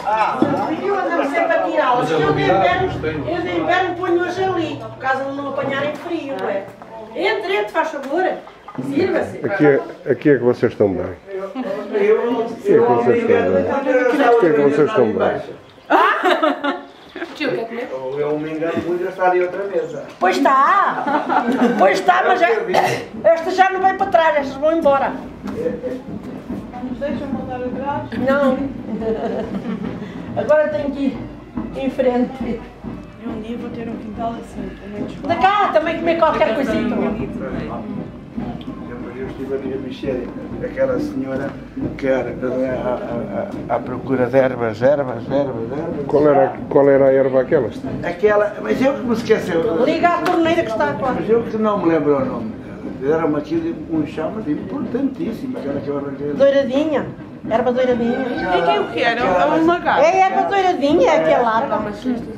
Eu ando sempre a tirá-las. Eu de inverno ponho-as ali, por causa de não apanharem frio, não é? Entre, faz favor. Sirva-se. Aqui é que vocês estão bem. Aqui é que vocês estão bem. Tio, quer comer? Eu me engano muito, eu estar ali outra mesa. Pois está, mas esta já não vai para trás, estas vão embora. Nos deixam voltar atrás? Não. Agora tenho que ir em frente. E um dia vou ter um quintal assim, também Da cá, também comer qualquer coisita. Eu estive ali a mexer, aquela senhora que era à procura de ervas. Qual era a erva aquela? Aquela, mas eu que me esqueceu. Liga à torneira que está agora. Mas eu que não me lembro o nome dela. Deram-me aquilo um chama importantíssimo, aquela que eu arranjei. Douradinha. Erva douradinha. E que é o que era? É um lagarto. É erva douradinha, é que é larga.